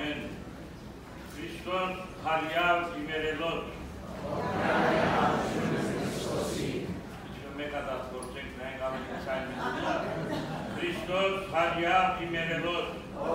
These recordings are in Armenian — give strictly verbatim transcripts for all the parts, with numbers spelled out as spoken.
ամեն։ Քրիստոս հարյավ իմերելոց։ Մեկ ադած գործենք նայենք ամենացայն միտունա։ Քրիստոս հարյավ իմերելոց։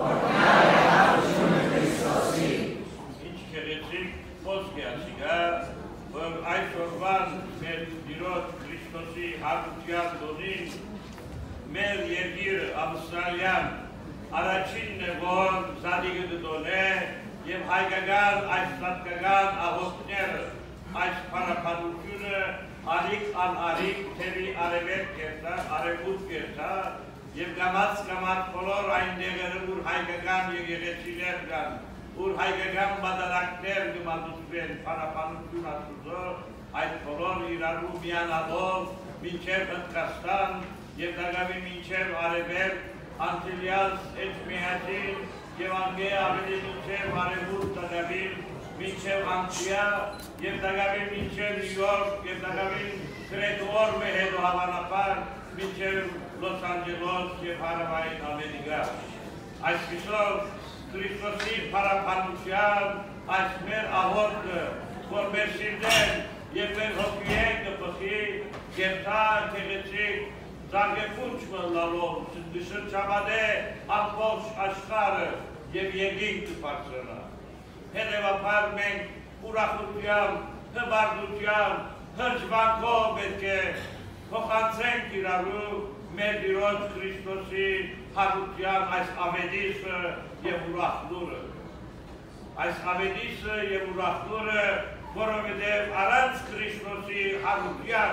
Ինչ կեղեցիկ խոսք է ասիգա, որ այս օրվան մեր դիրոց Քրիստոսի հարության դոնին մեր երկիրը Ավստրալիան առաջինն է, որ զադիգը դոն է և հայկական այս սատկական աղոտները այս պարապանությունը արիք անարիք թերի արևետ կերտա, արևուտ կերտա և գամած գամած բոլոր այն դեղերը ուր հայկական եկեղեցիներ կան, ուր հայկական բադարակներ գմադուսվեն պարապանություն ասուզո, այդ բոլոր իրարու միանալով մինչև Հնդկաստան և դագավի մինչև արևեր, անտիլյաս էջմիհաջին և անգե ավելի մինչև արևուտ դագավին, մինչև Անգլիա և դագավի մինչև Նյու Յորք և դագավի գրեդոր մեհեդո հավանապար մինչև Լոս Անջելոս և հարավային Ամերիկա։ Այսպիսով Քրիստոսի պարապանության այս մեր աղորդը, որ մեր սիրտեն և մեր հոգիեն կպխի, գերտա կեղեցիկ զարգեքունչ մնալով, դշրջամադե ամբողջ աշխարհը և երկինք կբարձրանա։ Հետևաբար մենք ուրախությամբ, հբարդությամբ, հրճվանքով պետք է փոխանցենք իրարու մեր Տիրոջ Քրիստոսի հարության այս ավետիսը և ուրախ լուրը։ Այս ավետիսը և ուրախ լուրը, որովհետև առանց Քրիստոսի հարության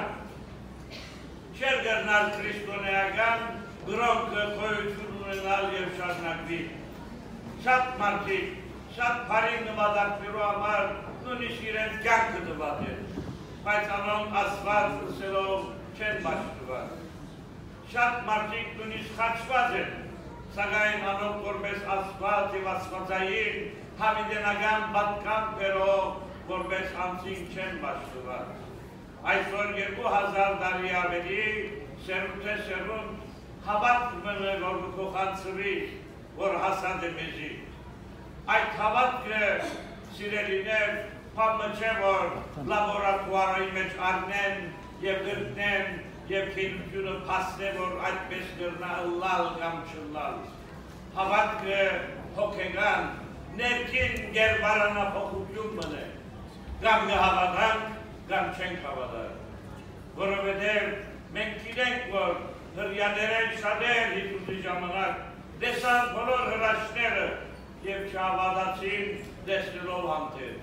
չեր գտնալ քրիստոնեական գրոնքը գոյություն ունենալ և շարունակվի։ Շատ մարդիկ շատ բարի նպատակներու համար նույնիսկ իրենց կյանքը տված են, բայց անոնք Աստված ուսելով չեն բաշխված։ Շատ մարդիկ նույնիսկ խաչված են, սակայն անոնք որպես Աստված և Աստվածային հավիտենական պատկանքներով որպես անձինք չեն բաշխված։ Այսօր երկու հազար տարի ավելի սերունդ է սերունդ հավատք մնը որ փոխանցվի, որ հասած է մեզի։ Այդ հավատքը սիրելիներ պամը չէ, որ լաբորատուարի մեջ արնեն և գրտնեն և քինությունը պասնե, որ այդպես գրնա ըլլալ կամ չըլլալ։ Հավատքը հոգեգան, ներքին գերբարանափոխություն մնե, կամ կհավատանք, կամ չենք հավատանք, որովհետև մենք գիտենք, որ հրյաներեն շատեր Հիսուսի ժամանակ տեսան բոլոր հրաշքները և չհավատացին տեսնելով համտեր։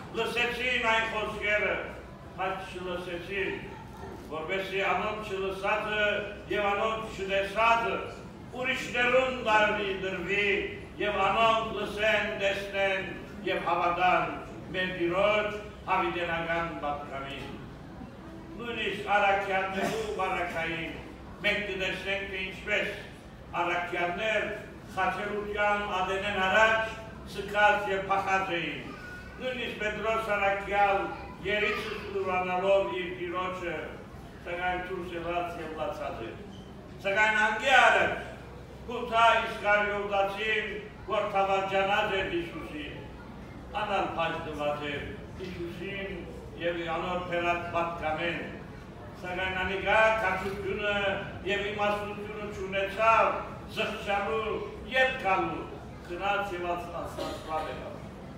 Լսեցին այն խոսքերը, բայց չլսեցին, որպեսզի անոնք չլսածը և անոնք չտեսածը ուրիշներուն դրվի և անոնք լսեն, տեսնեն և հավատան մեր Տիրոջ հավիտենական պատգամին։ Նույնիսկ առաքյալներու բարակային մենք կտեսնենք, թե ինչպես առաքյալներ խաչելության ադենեն առաջ սքած և փախած էին։ Նույնիսկ Պետրոս առաքյալ երիցը ուրվանալով իր Տիրոջը սակայն դուրս ելած և լացած էր։ Սակայն անգե առաջ Հութա Իսկարիովտացին, որ թավարջանած էր Հիսուսին, անալ փաշտված էր Հիսուսին և անոր փերած պատկամեն, սակայն անիկա քաջությունը և իմաստությունը չունեցավ զղջալու ետ գալու, գնաց և անցնացված եղավ։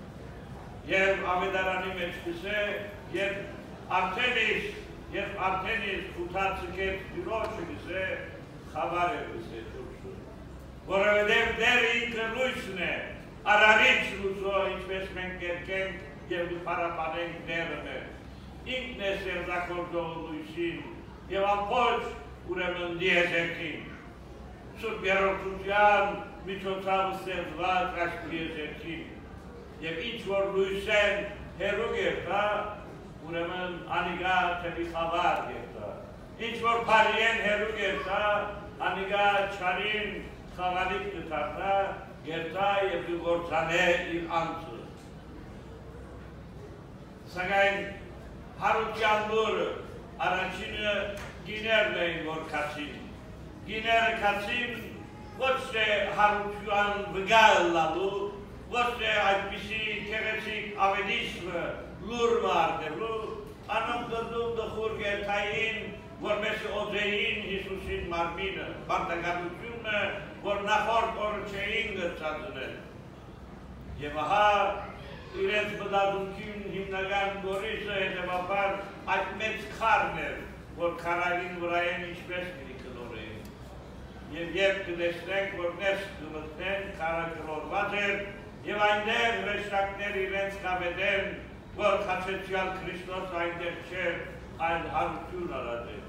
Եվ ավետարանի մեջ կսե, երբ արդեն իսկ, երբ արդեն իսկ Հութա ցկեց Տիրոջը կսե, խավար է կսե դուրսը, որովհետև դեր ինքը լույսն է, արարիչ լույսո, ինչպես մենք կերկենք և պարապանենք դերը մեր, ինքն է սերձակորդող լույսին և ամբողջ ուրեմն դիեզերքին, Սուրբ Երորդության միջոցով ստեղծված այս դիեզերքին և ինչ որ լույսեն հեռու գերտա, ուրեմն անիկա թեպի խավար գերտա, ինչ որ բարիեն հեռու գերտա, անիկա չարին խաղալիք կդառնա, գերտա և կգործանե իր անձը։ Սակայն հարության լուրը առաջինը գիներն էին, որ կացին։ Գիները կացին ոչ թե հարության վգալ լալու, ոչ թե այդպիսի գեղեցիկ ավետիչը լուր մարդելու, անոնք դրդում դխուր գերթային, որպես օձեին Հիսուսին մարմինը, բարտակատությունը, որ նախորդ օրը չէին գծածնել։ Եվ ահա իրենց բդադունքին հիմնական գորիսը հետևաբար այդ մեծ քարն էր, որ քարային վրայեն ինչպես գրի կլորեին։ Եվ երբ կտեսնենք, որ ներս կմտնեն, քարը կլորված էր, եւ այնտեղ հրեշտակներ իրենց կավետեն, որ խաչեցյալ Քրիստոս այնտեղ չէր, այլ հարություն արած էր։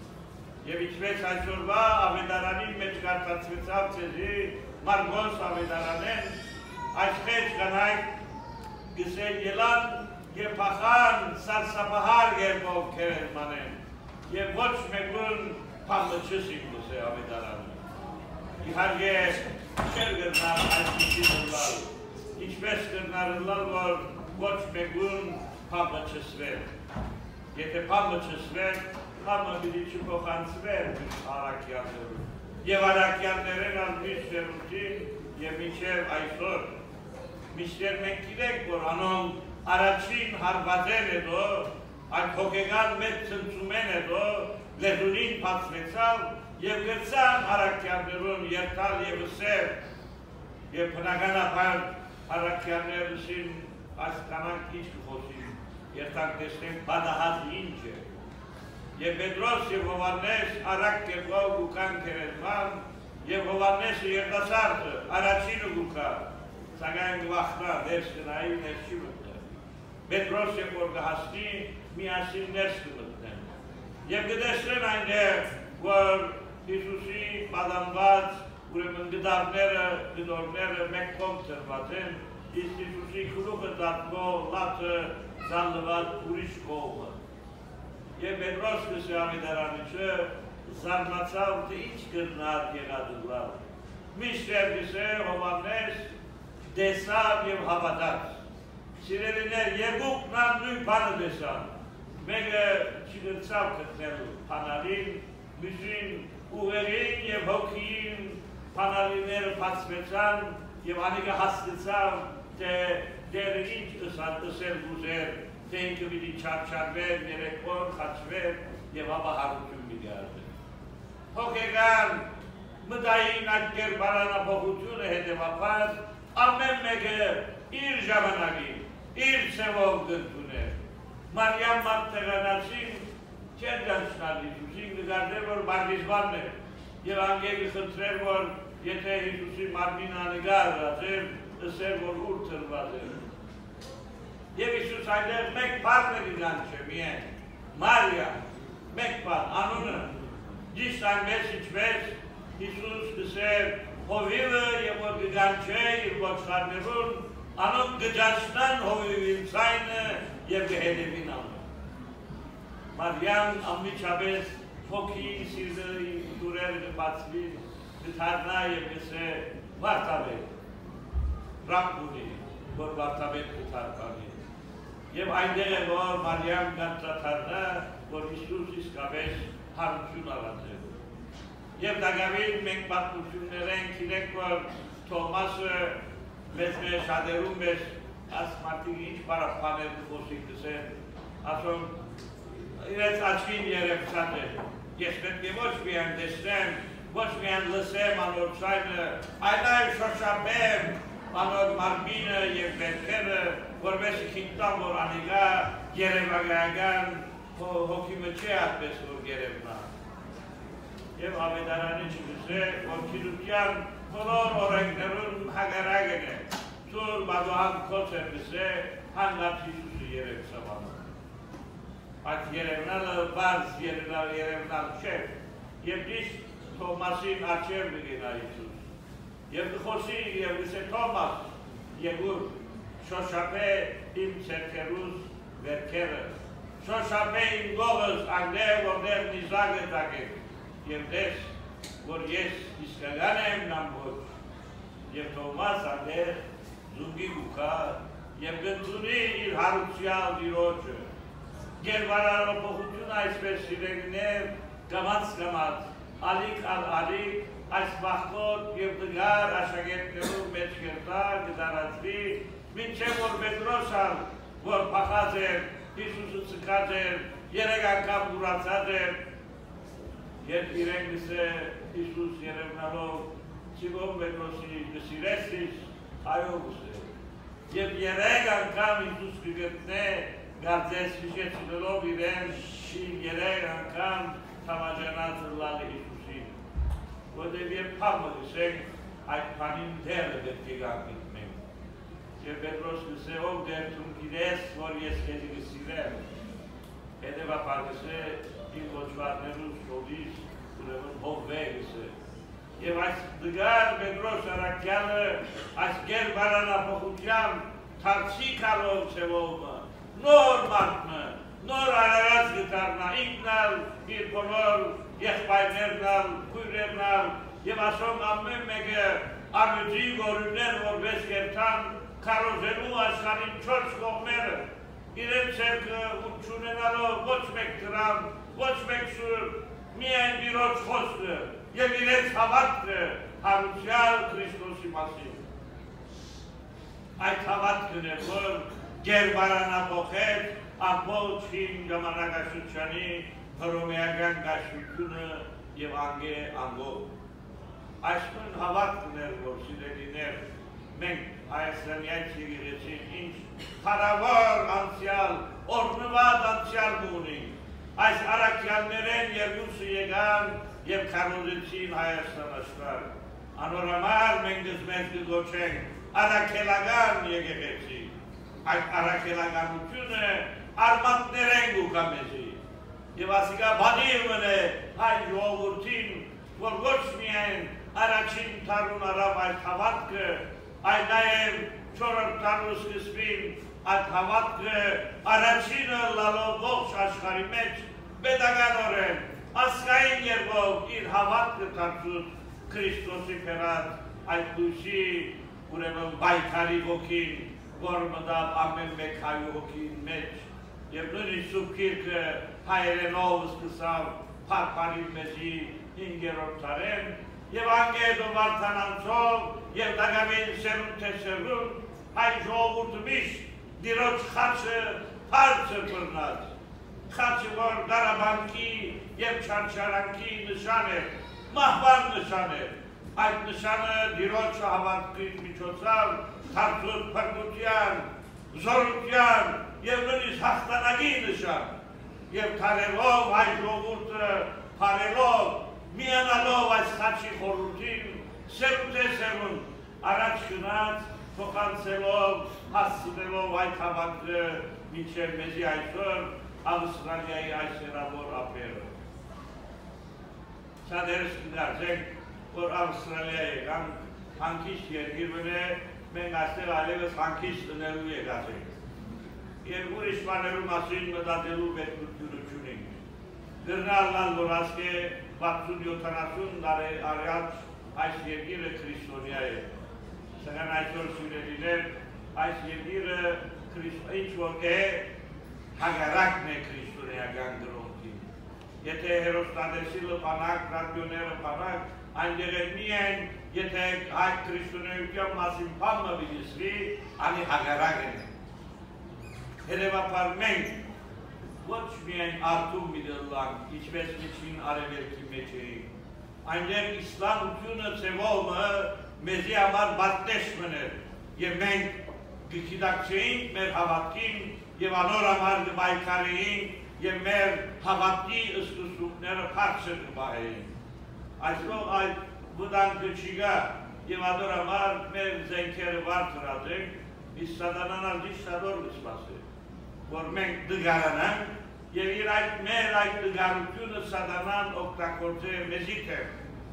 Եվ ինչպես այսօրվա ավետարանի մեջ կարծացվեցավ ձեզի Մարգոս ավետարանեն, այսպես կանայք գսել ելան եւ փախան սարսափահար երբով քերմանեն եւ ոչ մեկուն փամլչսին գսե ավետարանը։ Իհարկե չեր գնալ այսպիսի լալ, ինչպես կնարլալ, որ ոչ մեկուն փամլչսվեր։ Եթե փամլչսվեր, համը պիտի չփոխանցվեր արաքյաններում։ Եվ արաքյաններն անմիշտ շերուտին եւ մինչեւ այսօր միշտեր մենք գիտենք, որ անոնք առաջին հարվածեն հետո, այդ հոգեգան մեծ ծնծումեն հետո, լեզունին բացվեցավ եւ գցան արաքյաններուն երթալ եւ սեր եւ բնականաբար արաքյաններն այս կանանք ինչ կխոսին, երթանք տեսնենք բադահած ինչ է։ Եվ Պետրոս եւ Հովհաննես արագ կերպով գուկան քերեզման եւ Հովհաննեսը երիտասարդը առաջինը գուկա, սակայն վախտա ներս կնայի ներս չի մտնել։ Պետրոսը որ կհասնի միասին ներս կմտնեն։ Եվ կտեսնեն այնտեղ, որ Հիսուսի պատանված ուրեմն գդարները, գդորները մեկ կողմ ծրված են, իսկ Հիսուսի գլուխը դատվող լացը զալված ուրիշ կողմը։ Եվ Պետրոս կսի ավետարանիչը զարմացավ, թե ինչ կրնար եղադուլավ։ Միշտեր կսե Հովհաննես դեսավ և հավատաց։ Սիրելիներ, երկուքն ան նույն բանը դեսան։ Մեկը չգրցավ գտնելու փանալին, մյուսին ուղերին և հոգիին փանալիները բացվեցան և անիկը հասկացավ, թե դերը ինչ ըսել գուզեր, թե ինքը պիտի չարչարվեր, երեկվոր, խաչվեր և ապա հարություն պիտի արվեր։ Հոգեգան մտային այդ կերպարանափոխությունը հետևաբար ամեն մեկը իր ժամանակին, իր ցևով գտուներ։ Մարիամ Մագդալենացին չեր դարձնալ Հիսուսին, կգարդեր, որ բարգիզբանն էր և անգելի խնդրեր, որ եթե Հիսուսի մարմինը անիգար ռացեր, ըսեր, որ ուր ծրված էր։ Եվ Հիսուս այնտեղ մեկ բառն է գան չէ, միայն, Մարիամ, մեկ բառ, անունը, ճիշտ այնպես ինչպես Հիսուս կսեր հովիվը և որ գան չէ իր ոչխարներուն, անոնք գջացնան հովիվին ցայնը և գհետևին անուն։ Մարիամ ամիջապես հոգիի սիրտի դուրերը կբացվի, կթարնա և կսե վարդավետ, ռապ ունի, որ վարդավետ կթարկանի։ Եվ այնտեղ է, որ Մարիամ կանցաթարնա, որ Հիսուս իսկապես հարություն արած է։ Եվ դագավին մենք պատմություններ ենք, իրենք, որ Թոմասը մեզ մեր շատերում մեզ աս մարդիկ ինչ պարապաներ կխոսիկ կսեն, ասում, իրենց աչքին երևցատ է, ես պետք է ոչ միայն տեսնեմ, ոչ միայն լսեմ անոր ցայնը, այլ նաև շոշափեմ անոր մարմինը և վերքերը, որպես քինտամ որ անիգա երևակայական հոգիմը չէ այդպես որ երևնա։ Եվ ավետարանի չգսե, որ քիրության բոլոր օրենքներուն հագարագն է, ծուր բադուհան կոց է գսե, հանգած Հիսուսը երևցավանը։ Այդ երևնալը բարձ երևնալ չէ, և դիշտ Թոմասին աչեր մգենա Հիսուս։ Եվ կխոսի և գսե Թոմաս, եգուր շոշապե իմ ցերքերուս վերքերը, շոշապե իմ գողս անգներ, որներ նիզագը տակեք, և դես, որ ես իսկական եմ նամբոչ, և Թոմաս անգներ զունգի գուկա, և գնդունի իր հարուցյալ դիրոջը, գերվարարապոխություն այսպես սիրելիներ, կամաց կամաց, ալիք ալ ալիք, այս վախկոտ և դգար աշակերտներում մեջ կերտա, գդարացվի, մինչև որ Պետրոսան, որ փախած էր, Հիսուսը ցկած էր, երեք անգամ ուրացած էր, երբ իրեն գսե Հիսուս երևնալով, Սիմոն Պետրոսի գսիրես ես, այո գսե, և երեք անգամ Հիսուս կգտնե, գարձես հիշեցնելով իրեն, երեք անգամ թավաջանած լալի Հիսուսին, որտև երբ փամը գսենք, այդ փանին դերը պետք է գանքիք մենք, և Պետրոս գսե, ով դեր թում գիրես, որ ես կեզի գսիրեմ, հետևապար գսե, իմ ոչվարներուս շովիս, ուրևն հովվե գսե, և այս դգար Պետրոս առակյանը, այս գեր բարանապոխության, թարցի Քարոզ ծևովը, նոր մարդմը, նոր արարած գտարնա, ինքնալ, իր բոլոր եղբայրներնալ, քույրերնալ, և ասոն ամեն մեկը ամյուծի գորուններ որպես կերտան Քարոզելու աշխարհին չորս կողմերը, իրեն ցերկը ունչունենալով ոչ մեկ դրամ, ոչ մեկ սուր, միայն Տիրոջ խոսքը և իրենց հավատքը հարության Քրիստոսի մասին։ Այդ հավատքն է, որ գերբարանափոխել ամբողջ հին ժամանակաշրջանի հռոմեական դաշնությունը և անգե անգով։ Այս նույն հավատքն էր, որ սիրելիներ, մենք Հայաստանյաց եկեղեցին ինչ փառավոր անցյալ, օրհնված անցյալ ունենք։ Այս առաքյալներեն երկուսը եկան և քարոզեցին Հայաստան աշխարհ։ Անորամար մենք մեզ կգոչենք առաքելական եկեղեցի։ Այդ առաքելականությունը արմատներեն գուկա մեզի։ Եվ ասիկա բանիվն է հայ ժողովրդին, որ ոչ միայն առաջին տարուն արավ այդ հավատքը, այլ նաև չորրորդ տարու սկզբին այդ հավատքը առաջինը լալով ողջ աշխարհի մեջ պետականորեն ազգային երբով իր հավատքը դարձուց Քրիստոսի փերած այդ լույսի ուրեմն պայքարի ոգին, որ մտավ ամեն մեկ հայու հոգին մեջ և նույնիսկ Սուրբ Գիրքը հայերենով սկսավ փառփարիլ մեզի հինգերորդ դարին և անգեդո վարդանանցով և դագամին սերուն թե սերուն հայ ժողովուրդը միշտ Տիրոջ խաչը բարձր բռնած, խաչը որ դարաբանքի և չարչարանքի նշան է, մահվան նշան է, այդ նշանը Տիրոջ հավատքի միջոցով դարձուց փրկության, զորության և նույնիսկ հաղթանակի նշան և թարելով հայ ժողովուրդը փառելով, միանալով այս խաչի խորհրդին, սերուն թե սերուն, առաջ գնաց, փոխանցելով, հասցնելով այդ հավատքը մինչև մեզի այսօր Ավստրալիայի այս հեռավոր ափերը։ Շատերս կդարձենք, որ Ավստրալիա եկան, հանգիստ երկիրն է, մենք այստեղ այլևս հանգիստ դնելու եկած ենք։ Եվ ուրիշ բաներու մասին մտածելու պետքությունը չունենք։ Գրնալն որ ասկե վաթսուն-յոթանասուն տարի առաջ այս երկիրը քրիստոնյա է։ Սակայն այսօր սիրելիներ, այս երկիրը ինչ-որ է, հագարակն է քրիստոնեական գրոնքին։ Եթե հերոստատեսիլը պանակ, ռադիոները պանակ, այնտեղ է միայն, եթե այդ քրիստոնեության մասին բանը վիճեսվի, անի հագարակն է։ Հետևաբար մենք ոչ միայն արդում միդլանք, ինչպես միջին արևելքի մեջ էինք, այնտեղ իսլամությունը ծևողը մեզի համար բատտեշմն էր և մենք կգիտակցեինք մեր հավատքին և անոր համար կպայքարեինք և մեր հավատքի սկսուկները բարձր կպահեինք։ Այսօր այդ վտանգը չի գա և անոր համար մեր զենքերը բարձր ենք, իսկ սատանան ալդիշտադոր կսպասե, որ մենք դգարանանք և իր այդ մեր այդ դգարությունը սատանան օգտագործե մեզի թեր։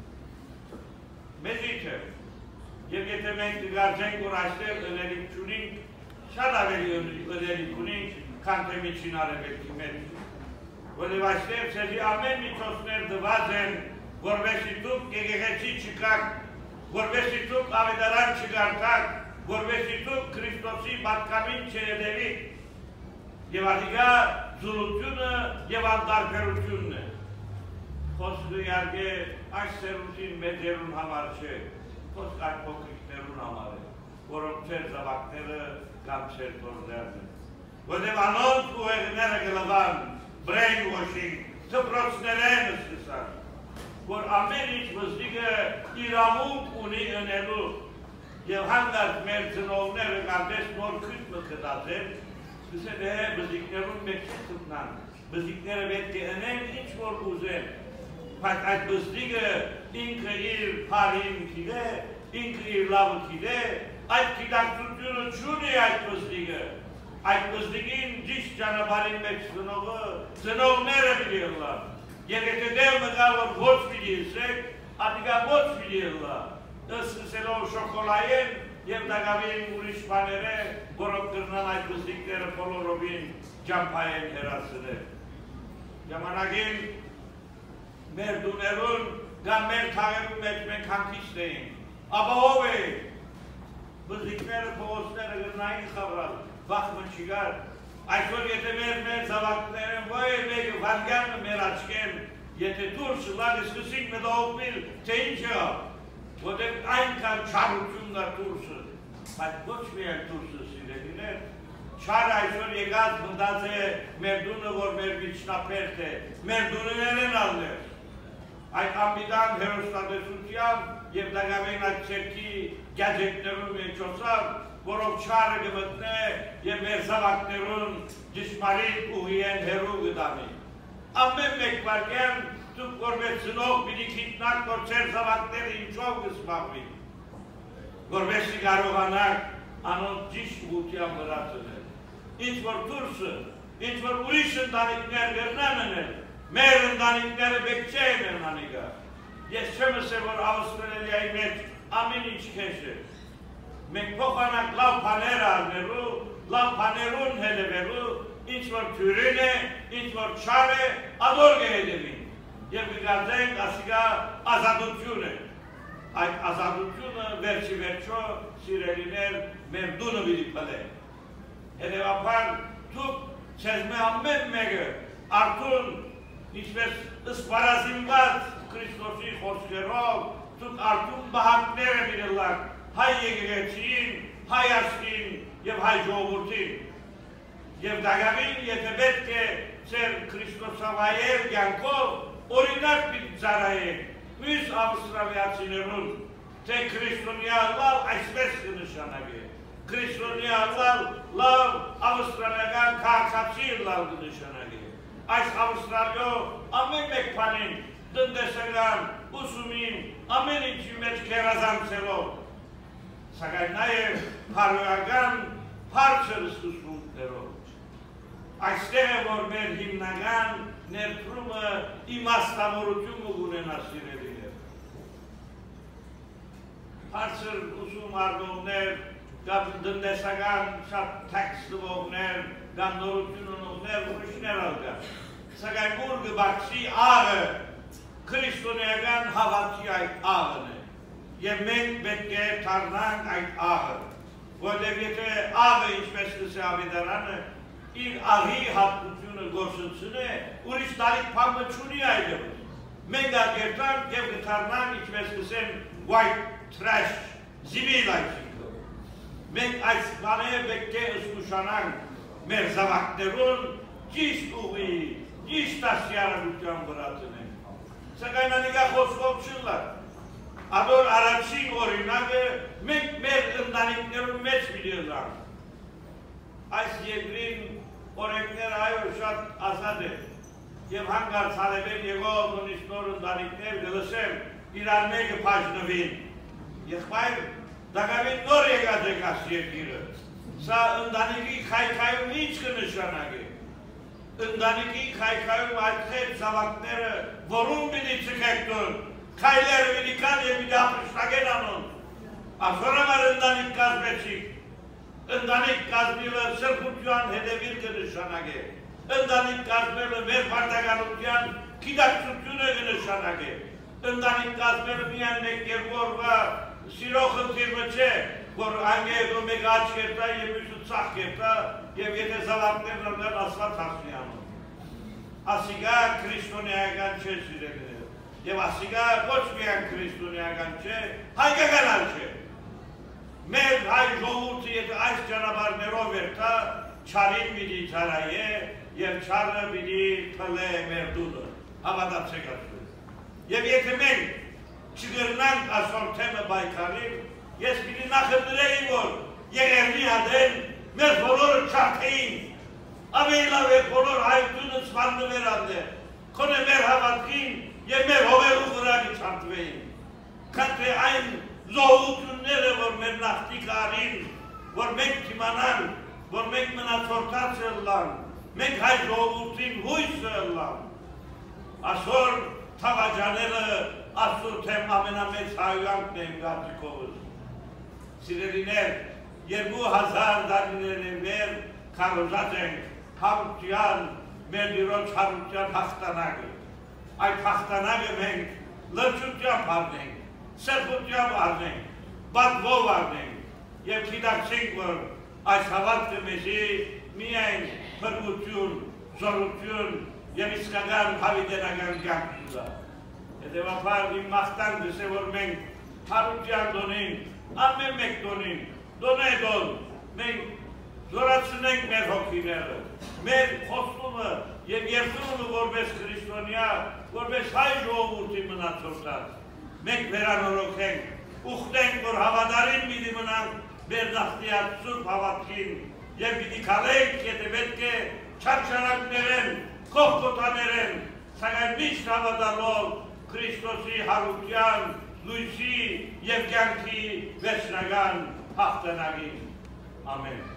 Մեզի թեր։ Եվ եթե մենք դգարձենք, որ այստեղ ընելիք չունենք, շատ ավելի ընելիք ունենք, քան թե միջին արևելքի մեջ։ Որև այստեղ ցեզի ամեն միջոցներ դված են, որովհետև դուք եկեղեցի չկաք, որովհետև դուք ավետարան չգարտաք, որովհետև դուք Քրիստոսի պատկամին չհետևիք։ Եվ ադիգա զուլությունը և անտարբերությունն է։ Խոսքը իհարկե այս սերունդին մեծերուն համար չէ, խոսք այդ փոքրիկներուն համար է, որոնք չեր զավակները կամ չեր թորներն են։ Որտև անոնց ուղեղները գլվան, brainwashing, դպրոցներեն սկսան, որ ամեն ինչ վզդիկը իրավունք ունի ընելու և հանդարտ մեր ծնողները կարդես նոր քույտ մտքտած են, սկսել է բզիկներուն մեկ չտտնան, բզիկները պետք է ընեն ինչ որ ուզեն, բայց այդ բզդիկը ինքը իր պարին կիլե, ինքը իր լավը կիլե, այդ կիտակցությունը չունի այդ բզդիկը, այդ բզդիկին ճիշտ ճանապարհին մեջ ծնողը, ծնողները պիտի ըլլա, և եթե դեղ մտա որ ոչ պիտի ըսեք, ատիկա ոչ պիտի ըլլա, ըսկսելով շոկոլայեն և դագավին ուրիշ բաները, որոնք կրնան այդ բզդիկները բոլորովին ճամփայեն հեռացնել։ Ժամանակին մեր դուներուն կամ մեր թաղերուն մեջ մենք հանգիստ էինք, ապա ով է բզդիկները փողոցները գրնային խավրալ, վախմը չգար, այսօր եթե մեր մեր զավակները ոյ մեկը վարգանը մեր աչկեն, եթե դուրս լավ սկսիկ մտողմիլ, թե ինչ է, որտեղ այնքան չարությունն է դուրսը, բայց ոչ միայն դուրսը սիրելիներ, չար այսօր եկած մտած է մեր դունը, որ մեր միջնապերտ է, մեր դուներն են ալներ, այդ ամբիդան հերոստատեսությամբ և դագավեն այդ ծերքի գյաջետներում մեջոցավ, որով չարը գմտնե և մեր զավակներուն ճշմարիտ ուղի են հերու գդանի։ Ամեն մեկ վարկյան դուք որպես ծնող պիտի քիտնակ, որ ձեր զավակները ինչով կսպահվին, որպեսզի կարողանաք անոնց ճիշտ ուղղությամբ վրա ծնել։ Ինչ որ դուրսը, ինչ որ ուրիշ ընտանիքներ կրնան ընել, մեր ընտանիքները պետք չէ են ընանիկա։ Ես չեմ ասել, որ Ավստրալիայի մեջ ամեն ինչ քեշ է։ Մենք փոխանակ լավ բաներ առնելու, լավ բաներուն հետևելու, ինչ որ թյուրին է, ինչ որ չար է, ադոր կհետևին։ Եվ կգարձենք ասիկա ազատություն է։ Այդ ազատությունը վերջի վերջո սիրելիներ մեր դունը պիտի պլե։ Հետևաբար դուք չեզ մե ամեն մեկը արդուն ինչպես ըսպարազինված Քրիստոսի խոսքերով դուք արդուն բահակները պիտի հայ եկեղեցին, հայ աշխին և հայ ժողովուրդին։ Եվ դագավին, եթե պետք է ձեր քրիստոսավայեր կյանքով օրինակ պիտի ծառայեք մյուս ավստրալիացիներուն, թե քրիստոնյա լավ այսպես կնշանակե, քրիստոնյա լավ լավ ավստրալիական քաղաքացի լավ կնշանակե։ Այս Ավստրալիո ամեն մեկ բանին, տնտեսական, ուսումին, ամեն ինչի մեջ գերազանցելով, սակայն նաև փարոյական բարձր սկզբունքներով։ Այստեղ է, որ մեր հիմնական ներդրումը իմաստավորություն ունենա սիրելիներ։ Բարձր ուսում արդողներ, կամ տնտեսական շատ թեքս տվողներ, կամ նորություն ունողներ, ուրիշներ ալկա։ Սակայն ուր կբացի աղը, քրիստոնեական հավատքի այդ աղն է։ Եվ մենք պետք է թարնանք այդ աղը, որտեղ եթե աղը ինչպես կսե ավետարանը, իր աղի հատկությունը գործընծն է, ուրիշ տարիք պամը չունի այլևս։ Մենք ագերտանք և կթարնանք ինչպես կսեն white trash, զիվիլ այսինքն։ Մենք այս բաները պետք է ըսկուշանանք մեր զավակներուն ճիշտ ուղի, ճիշտ դասյարակության վրա ծնենք։ Սակայն անիկա խոսքով չլա։ Ադոր առաջին օրինակը մենք մեր ընտանիքներում մեջ պիտի ըլլանք։ Այս երկրին օրենքները այո շատ ազատ է և հանգարց հալևեն եղող նույնիսկ նոր ընտանիքներ կլսեմ իրար մեկը բաժնվին։ Եղբայր դակավին նոր եկած եք այս երկիրը։ Սա ընտանիքի քայքայում ինչ կնշանակե։ Ընտանիքի քայքայում այդ հետ զավակները որում պիտի չկեք տուն, քայլերը պիտի կան և պիտի ապրիստագեն անոն։ Ախորամար ընտանիք կազմեցիք, ընտանիք կազմիլը սրբության հետևիլ կնշանագե, ընտանիք կազմելը մեր վարդականության գիտակցությունը կնշանագե, ընտանիք կազմելը միայն մեկ երկորվա սիրո խնդիրը չէ, որ անգե հետո մեկ աչ կերտա և մյուսը ծախ կերտա և եթե զավակներն ընդեր ասված հասնի անոն։ Ասիկա քրիստոնեական չէ սիրելիներ։ եւ ասիկա ոչ միայն քրիստոնեական չէ, հայկականալ չէ։ Մեր հայ ժողովուրդը եթե այս ճանապարհներով երթա, չարին պիտի ծարայե եւ չարը պիտի փլե մեր դուդը։ Հավատացեք ասում։ Եվ եթե մենք չգրնանք այսօր թեմը պայքարել, ես պիտի նախընտրեի, որ եղերնի հատեն մեր բոլորը չարթեին, ավելի լավ է բոլոր հայությունը սպանդվեր անդեր, քոնե մեր հավատքին և մեր հողերու վրագի չարթվեին, քան թե այն զոհությունները, որ մեր նախտիկ արին, որ մենք թիմանան, որ մենք մնացորդած ըլլան, մենք հայ ժողովուրդին հույսը ըլլան, այսօր թավաջաները ասու թեմ ամենամեծ հայույանքն են գարդիկովս։ Սիրելիներ, երկու հազար դարիներն վեր քարոզած ենք հարության, մեր դիրոջ հարության հաղթանակը։ Այդ հաղթանակը մենք լրջությամբ արնենք, սրբությամբ արնենք, բատվով արնենք և գիտակցենք, որ այս հավատքը մեզի միայն փրկություն, զորություն և իսկական հավիտենական կյանք կուզա։ Հետևաբար իմ մաղթանքս է, որ մենք հարության դոնին, ամեն մեկ դոնին, դոնե դոն, մենք զորացնենք մեր հոգիները, մեր խոստումը և երդումը որպես քրիստոնյա, որպես հայ ժողովուրդի մնացորդած, մենք վերանորոգենք, ուխտենք, որ հավատարիմ պիտի մնանք մեր նախտիած սուրբ հավատքին և պիտի քալենք, եթե պետք է չարչարանքներեն, կողքոտաներեն, սակայն միշտ հավատալով Քրիստոսի հարության, լույսի և կյանքի վերջնական հաղթանակին։ Ամեն։